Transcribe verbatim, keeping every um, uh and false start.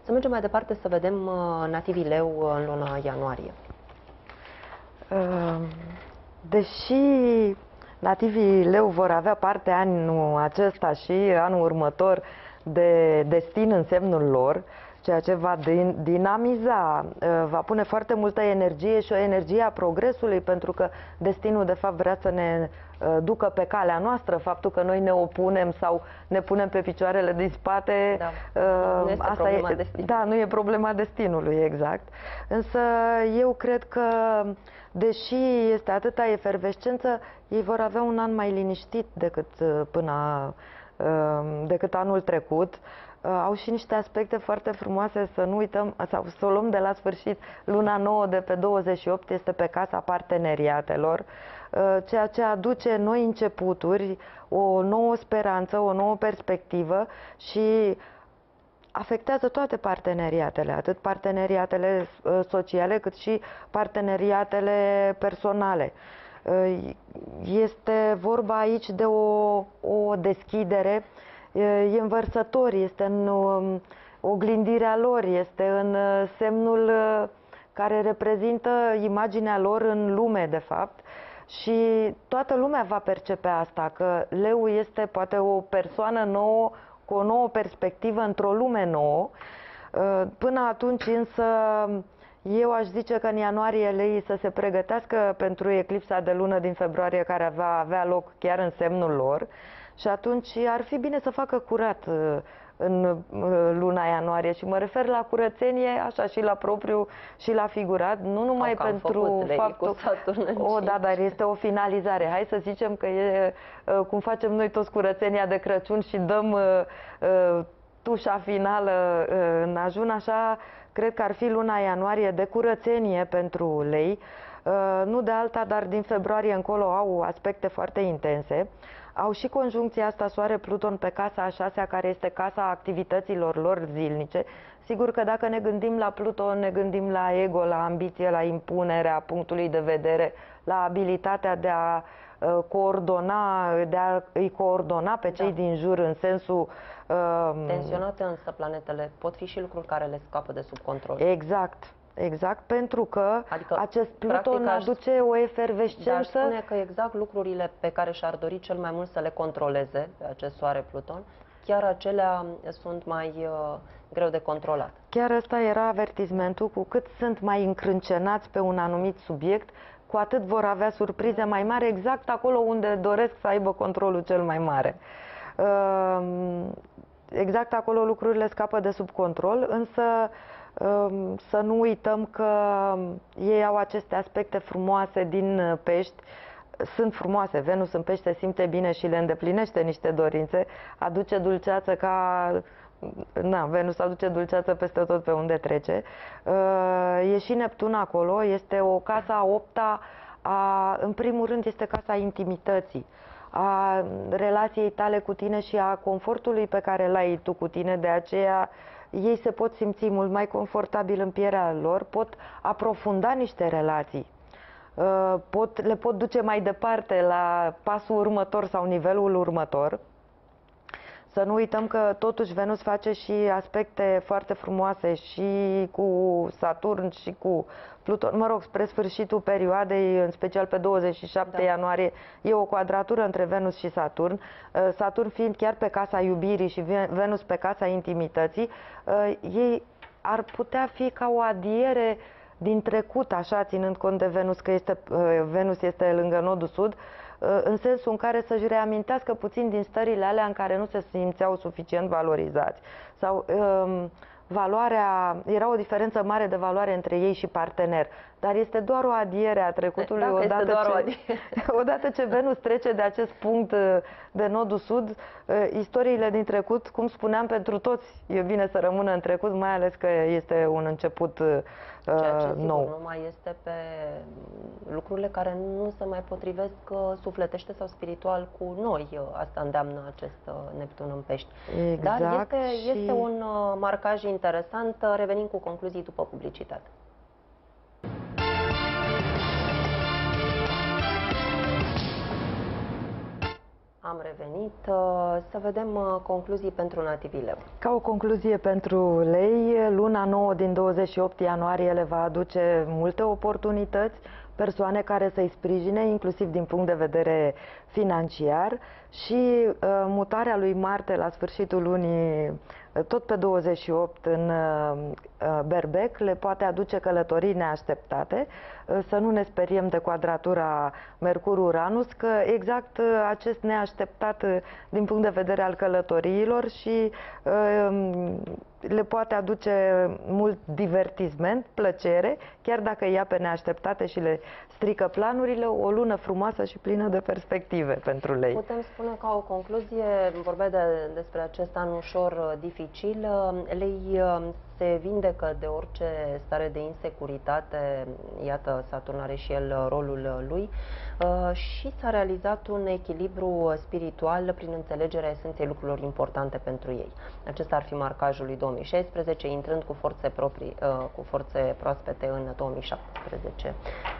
Să mergem mai departe să vedem nativii leu în luna ianuarie. Deși nativii leu vor avea parte anul acesta și anul următor de destin în semnul lor, ceea ce va dinamiza, va pune foarte multă energie și o energie a progresului, pentru că destinul de fapt vrea să ne ducă pe calea noastră. Faptul că noi ne opunem sau ne punem pe picioarele din spate, da. Nu este asta problema e, destinului. Da, nu e problema destinului, exact. Însă eu cred că, deși este atâta efervescență, ei vor avea un an mai liniștit decât până decât anul trecut. Au și niște aspecte foarte frumoase, să nu uităm, sau să o luăm de la sfârșit. Luna nouă de pe douăzeci și opt este pe casa parteneriatelor, ceea ce aduce noi începuturi, o nouă speranță, o nouă perspectivă și afectează toate parteneriatele, atât parteneriatele sociale cât și parteneriatele personale. Este vorba aici de o, o deschidere, e învărsător, este în oglindirea lor, este în semnul care reprezintă imaginea lor în lume, de fapt. Și toată lumea va percepe asta, că leul este poate o persoană nouă, cu o nouă perspectivă într-o lume nouă. Până atunci însă eu aș zice că în ianuarie leii să se pregătească pentru eclipsa de lună din februarie, care va avea loc chiar în semnul lor, și atunci ar fi bine să facă curat în luna ianuarie, și mă refer la curățenie așa și la propriu și la figurat, nu numai pentru faptul... O, da, dar este o finalizare. Hai să zicem că e cum facem noi toți curățenia de Crăciun și dăm uh, tușa finală uh, în ajun, așa cred că ar fi luna ianuarie de curățenie pentru lei. Uh, nu de alta, dar din februarie încolo au aspecte foarte intense. Au și conjuncția asta Soare-Pluton pe casa a șasea, care este casa activităților lor zilnice. Sigur că dacă ne gândim la Pluton, ne gândim la ego, la ambiție, la impunerea punctului de vedere, la abilitatea de a uh, coordona, de a îi coordona pe cei da. din jur, în sensul... Uh, Tensionate însă planetele pot fi și lucruri care le scapă de sub control. Exact. Exact, pentru că adică, acest Pluton practic, aduce o efervescență. Dar spune că exact lucrurile pe care și-ar dori cel mai mult să le controleze pe acest Soare-Pluton, chiar acelea sunt mai uh, greu de controlat. Chiar ăsta era avertismentul: cu cât sunt mai încrâncenați pe un anumit subiect, cu atât vor avea surprize mai mari exact acolo unde doresc să aibă controlul cel mai mare. Uh, exact acolo lucrurile scapă de sub control, însă să nu uităm că ei au aceste aspecte frumoase din Pești. Sunt frumoase, Venus în Pește simte bine și le îndeplinește niște dorințe, aduce dulceață ca... Na, Venus aduce dulceață peste tot pe unde trece. E și Neptun acolo, este o casa a opta, a, în primul rând este casa intimității, a relației tale cu tine și a confortului pe care l-ai tu cu tine. De aceea ei se pot simți mult mai confortabil în pielea lor, pot aprofunda niște relații, pot, le pot duce mai departe la pasul următor sau nivelul următor. Să nu uităm că totuși Venus face și aspecte foarte frumoase și cu Saturn și cu Pluton. Mă rog, spre sfârșitul perioadei, în special pe douăzeci și șapte da. ianuarie, e o quadratură între Venus și Saturn. Saturn fiind chiar pe casa iubirii și Venus pe casa intimității, ei ar putea fi ca o adiere din trecut, așa, ținând cont de Venus, că este, Venus este lângă nodul sud, în sensul în care să-și reamintească puțin din stările alea în care nu se simțeau suficient valorizați. Sau um, valoarea, era o diferență mare de valoare între ei și partener, dar este doar o adiere a trecutului. Dacă odată, este doar ce, o adiere. odată ce Venus trece de acest punct de nodul sud, istoriile din trecut, cum spuneam, pentru toți e bine să rămână în trecut, mai ales că este un început Ceea ce, sigur, nou. nu mai este pe lucrurile care nu se mai potrivesc sufletește sau spiritual cu noi. Asta îndeamnă acest Neptun în Pești. Exact. Dar este, și... este un marcaj interesant. Revenim cu concluzii după publicitate. Am revenit să vedem concluzii pentru nativi leu. Ca o concluzie pentru lei, luna nouă din douăzeci și opt ianuarie le va aduce multe oportunități, persoane care să-i sprijine, inclusiv din punct de vedere financiar, și uh, mutarea lui Marte la sfârșitul lunii, tot pe douăzeci și opt, în uh, Berbec, le poate aduce călătorii neașteptate. Uh, să nu ne speriem de quadratura Mercur-Uranus, că exact uh, acest neașteptat uh, din punct de vedere al călătoriilor și uh, le poate aduce mult divertisment, plăcere, chiar dacă ia pe neașteptate și le strică planurile, o lună frumoasă și plină de perspective pentru lei. Putem spune ca o concluzie, vorbea de, despre acest an ușor dificil, lei se vindecă de orice stare de insecuritate, iată, Saturn are și el rolul lui, și s-a realizat un echilibru spiritual prin înțelegerea esenței lucrurilor importante pentru ei. Acesta ar fi marcajul lui două mii șaisprezece, intrând cu forțe proprii, cu forțe proaspete în două mii șaptesprezece.